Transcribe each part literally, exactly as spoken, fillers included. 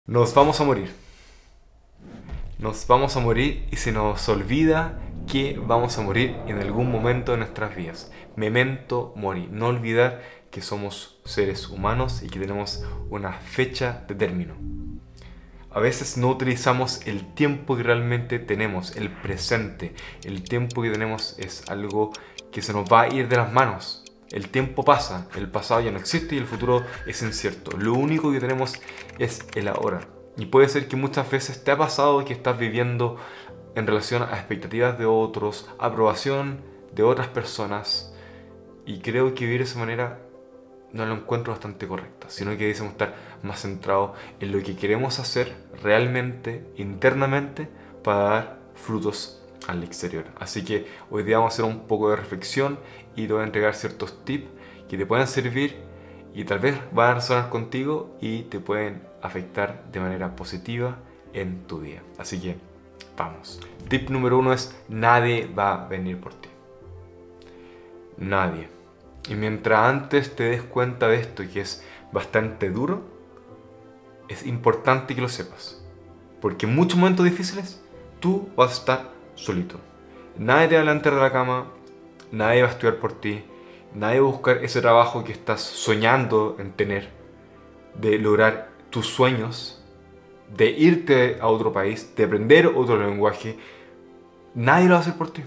Nos vamos a morir. Nos vamos a morir y se nos olvida que vamos a morir en algún momento de nuestras vidas. Memento mori. No olvidar que somos seres humanos y que tenemos una fecha de término. A veces no utilizamos el tiempo que realmente tenemos, el presente. El tiempo que tenemos es algo que se nos va a ir de las manos. El tiempo pasa, el pasado ya no existe y el futuro es incierto. Lo único que tenemos es el ahora. Y puede ser que muchas veces te ha pasado que estás viviendo en relación a expectativas de otros, aprobación de otras personas. Y creo que vivir de esa manera no lo encuentro bastante correcta, sino que debemos estar más centrados en lo que queremos hacer realmente, internamente, para dar frutos al exterior. Así que hoy día vamos a hacer un poco de reflexión y te voy a entregar ciertos tips que te pueden servir y tal vez van a resonar contigo y te pueden afectar de manera positiva en tu día. Así que vamos. Tip número uno es: nadie va a venir por ti. Nadie. Y mientras antes te des cuenta de esto, que es bastante duro, es importante que lo sepas. Porque en muchos momentos difíciles tú vas a estar solito. Nadie te va a levantar de la cama, nadie va a estudiar por ti, nadie va a buscar ese trabajo que estás soñando en tener, de lograr tus sueños, de irte a otro país, de aprender otro lenguaje. Nadie lo va a hacer por ti.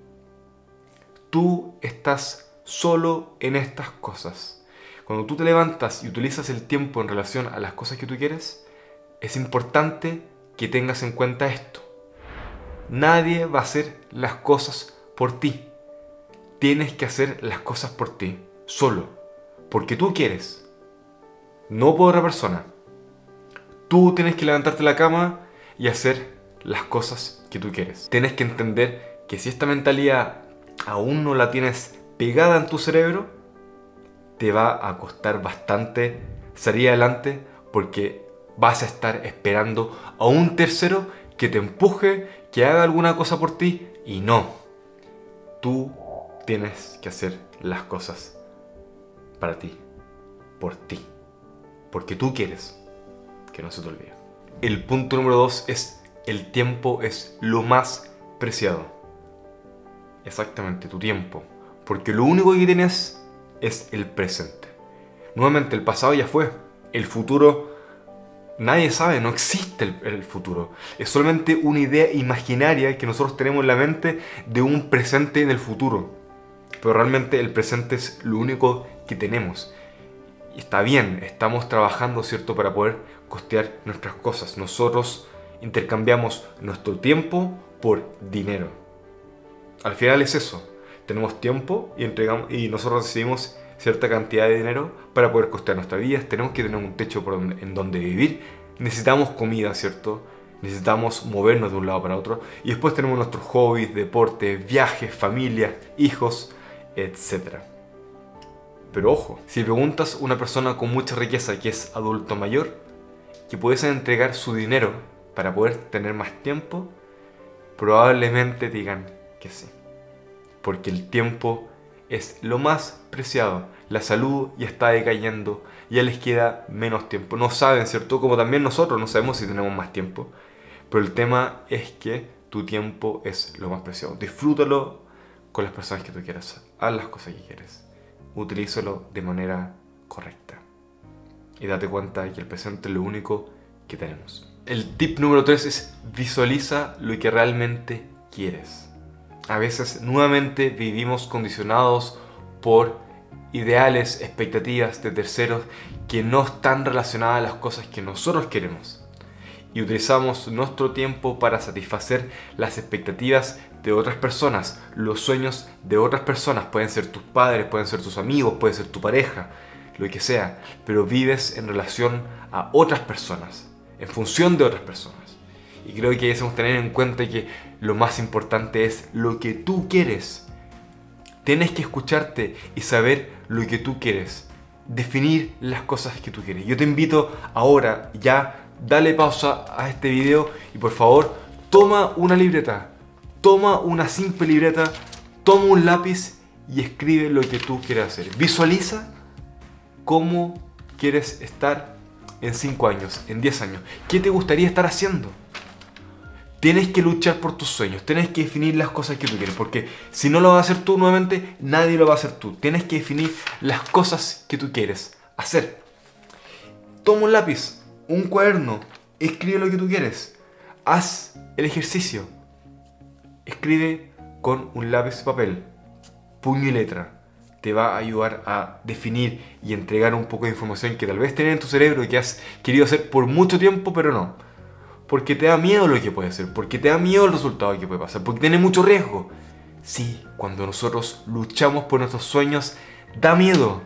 Tú estás solo en estas cosas. Cuando tú te levantas y utilizas el tiempo en relación a las cosas que tú quieres, es importante que tengas en cuenta esto. Nadie va a hacer las cosas por ti. Tienes que hacer las cosas por ti, solo, porque tú quieres, no por otra persona. Tú tienes que levantarte de la cama y hacer las cosas que tú quieres. Tienes que entender que si esta mentalidad aún no la tienes pegada en tu cerebro, te va a costar bastante salir adelante, porque vas a estar esperando a un tercero que te empuje, que haga alguna cosa por ti, y no. Tú tienes que hacer las cosas para ti, por ti, porque tú quieres, que no se te olvide. El punto número dos es: el tiempo es lo más preciado. Exactamente, tu tiempo. Porque lo único que tienes es el presente. Nuevamente, el pasado ya fue. El futuro, nadie sabe, no existe el, el futuro. Es solamente una idea imaginaria que nosotros tenemos en la mente de un presente en el futuro. Pero realmente el presente es lo único que tenemos. Y está bien, estamos trabajando, ¿cierto?, para poder costear nuestras cosas. Nosotros intercambiamos nuestro tiempo por dinero. Al final es eso. Tenemos tiempo y, entregamos, y nosotros recibimos cierta cantidad de dinero para poder costear nuestras vidas. Tenemos que tener un techo por donde, en donde vivir. Necesitamos comida, ¿cierto? Necesitamos movernos de un lado para otro. Y después tenemos nuestros hobbies, deportes, viajes, familia, hijos, etcétera. Pero ojo, si preguntas a una persona con mucha riqueza que es adulto mayor, que pudiese entregar su dinero para poder tener más tiempo, probablemente digan que sí. Porque el tiempo es lo más preciado. La salud ya está decayendo, ya les queda menos tiempo. No saben, ¿cierto? Como también nosotros no sabemos si tenemos más tiempo. Pero el tema es que tu tiempo es lo más preciado. Disfrútalo con las personas que tú quieras. Haz las cosas que quieres. Utilízalo de manera correcta. Y date cuenta de que el presente es lo único que tenemos. El tip número tres es: visualiza lo que realmente quieres. A veces nuevamente vivimos condicionados por ideales, expectativas de terceros que no están relacionadas a las cosas que nosotros queremos. Y utilizamos nuestro tiempo para satisfacer las expectativas de otras personas, los sueños de otras personas. Pueden ser tus padres, pueden ser tus amigos, puede ser tu pareja, lo que sea. Pero vives en relación a otras personas, en función de otras personas. Y creo que debemos tener en cuenta que lo más importante es lo que tú quieres. Tienes que escucharte y saber lo que tú quieres. Definir las cosas que tú quieres. Yo te invito ahora, ya, dale pausa a este video y por favor, toma una libreta. Toma una simple libreta, toma un lápiz y escribe lo que tú quieres hacer. Visualiza cómo quieres estar en cinco años, en diez años? ¿Qué te gustaría estar haciendo? Tienes que luchar por tus sueños, tienes que definir las cosas que tú quieres, porque si no lo vas a hacer tú nuevamente, nadie lo va a hacer tú. Tienes que definir las cosas que tú quieres hacer. Toma un lápiz, un cuaderno, escribe lo que tú quieres. Haz el ejercicio. Escribe con un lápiz de papel, puño y letra. Te va a ayudar a definir y entregar un poco de información que tal vez tenés en tu cerebro y que has querido hacer por mucho tiempo, pero no. Porque te da miedo lo que puede hacer, porque te da miedo el resultado que puede pasar, porque tiene mucho riesgo. Sí, cuando nosotros luchamos por nuestros sueños, da miedo.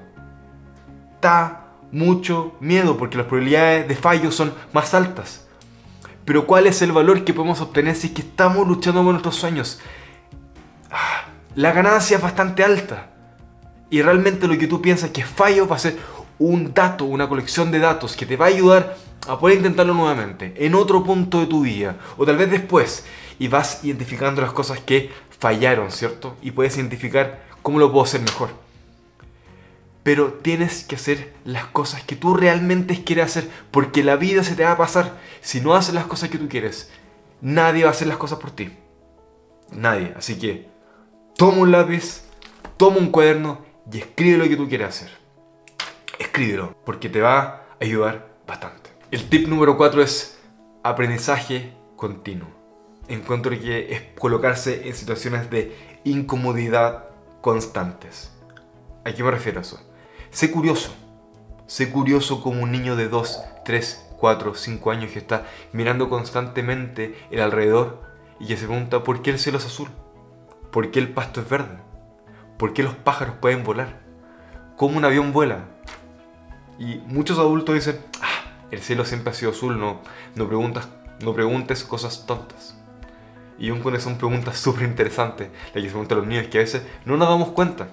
Da mucho miedo, porque las probabilidades de fallo son más altas. Pero ¿cuál es el valor que podemos obtener si es que estamos luchando por nuestros sueños? Ah, la ganancia es bastante alta. Y realmente lo que tú piensas que es fallo va a ser un dato, una colección de datos que te va a ayudar a poder intentarlo nuevamente, en otro punto de tu vida, o tal vez después, y vas identificando las cosas que fallaron, ¿cierto? Y puedes identificar cómo lo puedo hacer mejor. Pero tienes que hacer las cosas que tú realmente quieres hacer, porque la vida se te va a pasar. Si no haces las cosas que tú quieres, nadie va a hacer las cosas por ti. Nadie. Así que, toma un lápiz, toma un cuaderno y escribe lo que tú quieres hacer. Escríbelo, porque te va a ayudar bastante. El tip número cuatro es aprendizaje continuo. Encuentro que es colocarse en situaciones de incomodidad constantes. ¿A qué me refiero a eso? Sé curioso. Sé curioso como un niño de dos, tres, cuatro, cinco años que está mirando constantemente el alrededor y que se pregunta ¿por qué el cielo es azul? ¿Por qué el pasto es verde? ¿Por qué los pájaros pueden volar? ¿Cómo un avión vuela? Y muchos adultos dicen ah, el cielo siempre ha sido azul, no, no, preguntas, no preguntes cosas tontas. Y aún con eso son preguntas súper interesantes, las que se preguntan los niños, que a veces no nos damos cuenta.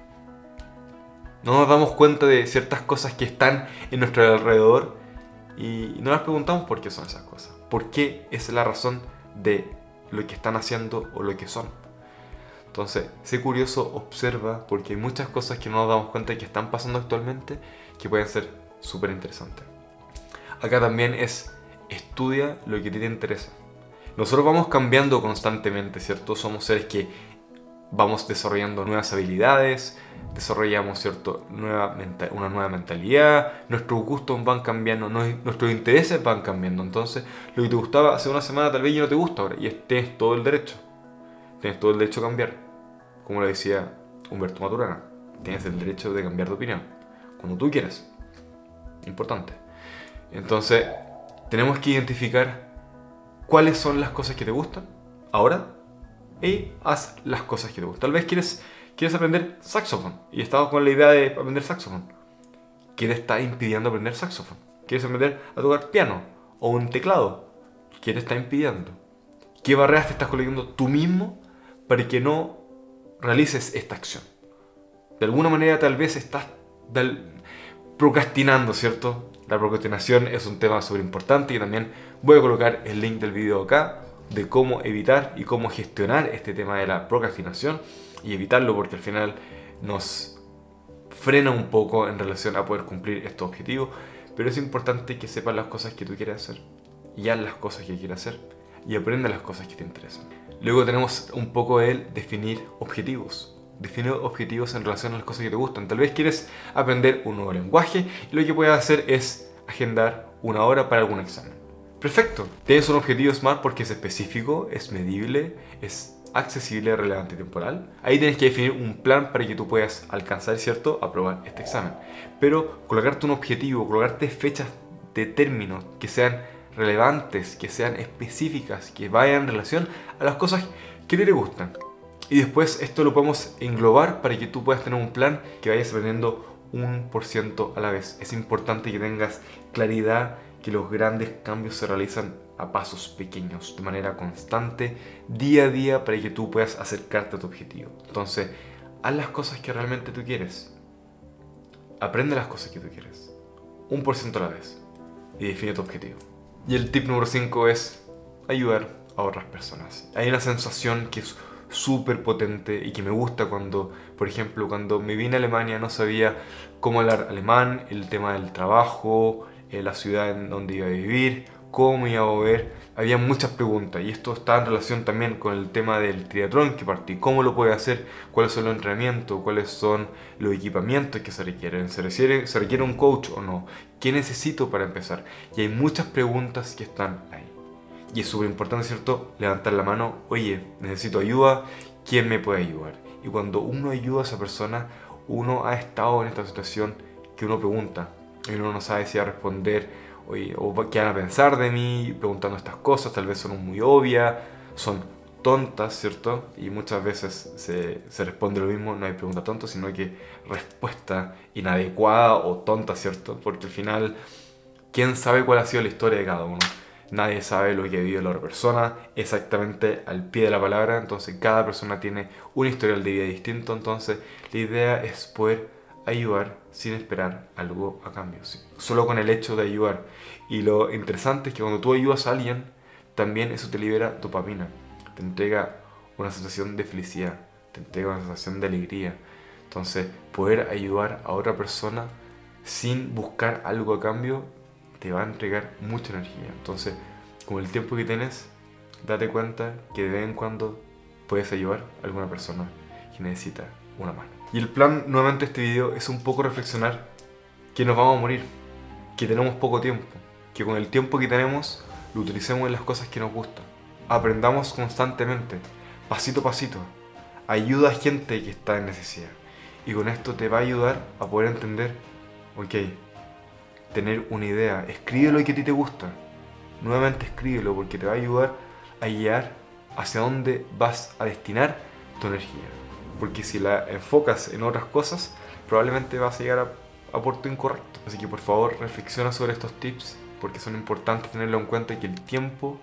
No nos damos cuenta de ciertas cosas que están en nuestro alrededor y no nos preguntamos por qué son esas cosas. ¿Por qué es la razón de lo que están haciendo o lo que son? Entonces, sé curioso, observa, porque hay muchas cosas que no nos damos cuenta que están pasando actualmente que pueden ser súper interesantes. Acá también es, estudia lo que te interesa. Nosotros vamos cambiando constantemente, ¿cierto? Somos seres que vamos desarrollando nuevas habilidades, desarrollamos, ¿cierto? Nueva una nueva mentalidad, nuestros gustos van cambiando, nuestros intereses van cambiando. Entonces, lo que te gustaba hace una semana tal vez ya no te gusta ahora, y tienes todo el derecho. Tienes todo el derecho a cambiar. Como lo decía Humberto Maturana, tienes el derecho de cambiar de opinión cuando tú quieras. Importante. Entonces, tenemos que identificar cuáles son las cosas que te gustan ahora y haz las cosas que te gustan. Tal vez quieres, quieres aprender saxofón y estás con la idea de aprender saxofón. ¿Qué te está impidiendo aprender saxofón? ¿Quieres aprender a tocar piano o un teclado? ¿Qué te está impidiendo? ¿Qué barreras te estás colocando tú mismo para que no realices esta acción? De alguna manera tal vez estás procrastinando, ¿cierto? La procrastinación es un tema súper importante y también voy a colocar el link del video acá de cómo evitar y cómo gestionar este tema de la procrastinación y evitarlo, porque al final nos frena un poco en relación a poder cumplir estos objetivos. Pero es importante que sepas las cosas que tú quieres hacer y haz las cosas que quieres hacer y aprende las cosas que te interesan. Luego tenemos un poco el definir objetivos. Definir objetivos en relación a las cosas que te gustan. Tal vez quieres aprender un nuevo lenguaje y lo que puedes hacer es agendar una hora para algún examen. Perfecto. Tienes un objetivo SMART porque es específico, es medible, es accesible, relevante y temporal. Ahí tienes que definir un plan para que tú puedas alcanzar, ¿cierto?, aprobar este examen. Pero colocarte un objetivo, colocarte fechas de términos que sean relevantes, que sean específicas, que vayan en relación a las cosas que te gustan. Y después esto lo podemos englobar para que tú puedas tener un plan que vayas aprendiendo un por ciento a la vez. Es importante que tengas claridad que los grandes cambios se realizan a pasos pequeños, de manera constante, día a día, para que tú puedas acercarte a tu objetivo. Entonces, haz las cosas que realmente tú quieres. Aprende las cosas que tú quieres. Un por ciento a la vez. Y define tu objetivo. Y el tip número cinco es ayudar a otras personas. Hay una sensación que es súper potente y que me gusta cuando, por ejemplo, cuando me vine a Alemania no sabía cómo hablar alemán, el tema del trabajo, eh, la ciudad en donde iba a vivir, cómo iba a mover. Había muchas preguntas y esto está en relación también con el tema del triatlón que partí. ¿Cómo lo puede hacer? ¿Cuáles son los entrenamientos? ¿Cuáles son los equipamientos que se requieren? ¿Se requiere, se requiere un coach o no? ¿Qué necesito para empezar? Y hay muchas preguntas que están ahí. Y es súper importante, ¿cierto? Levantar la mano. Oye, necesito ayuda. ¿Quién me puede ayudar? Y cuando uno ayuda a esa persona, uno ha estado en esta situación que uno pregunta. Y uno no sabe si va a responder. Oye, o qué van a pensar de mí preguntando estas cosas, tal vez son muy obvias, son tontas, ¿cierto? Y muchas veces se, se responde lo mismo, no hay pregunta tonta, sino que respuesta inadecuada o tonta, ¿cierto? Porque al final, ¿quién sabe cuál ha sido la historia de cada uno? Nadie sabe lo que ha vivido la otra persona exactamente al pie de la palabra, entonces cada persona tiene un historial de vida distinto, entonces la idea es poder ayudar sin esperar algo a cambio, ¿sí? Solo con el hecho de ayudar. Y lo interesante es que cuando tú ayudas a alguien, también eso te libera dopamina, te entrega una sensación de felicidad, te entrega una sensación de alegría. Entonces, poder ayudar a otra persona sin buscar algo a cambio te va a entregar mucha energía. Entonces, con el tiempo que tienes, date cuenta que de vez en cuando puedes ayudar a alguna persona que necesita una mano. Y el plan nuevamente de este video es un poco reflexionar que nos vamos a morir, que tenemos poco tiempo, que con el tiempo que tenemos lo utilicemos en las cosas que nos gustan. Aprendamos constantemente, pasito a pasito. Ayuda a gente que está en necesidad. Y con esto te va a ayudar a poder entender, ok, tener una idea. Escribe lo que a ti te gusta. Nuevamente escríbelo porque te va a ayudar a guiar hacia dónde vas a destinar tu energía. Porque si la enfocas en otras cosas, probablemente vas a llegar a, a puerto incorrecto. Así que por favor reflexiona sobre estos tips porque son importantes tenerlo en cuenta que el tiempo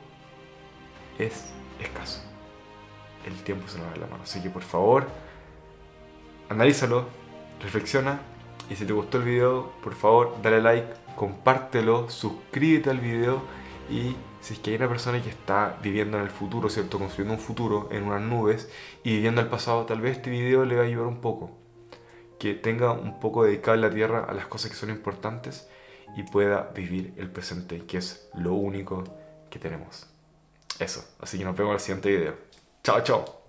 es escaso. El tiempo se nos va de la mano. Así que por favor, analízalo, reflexiona y si te gustó el video, por favor dale like, compártelo, suscríbete al video y si es que hay una persona que está viviendo en el futuro, ¿cierto? Construyendo un futuro en unas nubes y viviendo el pasado, tal vez este video le va a ayudar un poco. Que tenga un poco dedicado en la tierra a las cosas que son importantes y pueda vivir el presente, que es lo único que tenemos. Eso, así que nos vemos en el siguiente video. Chao, chao.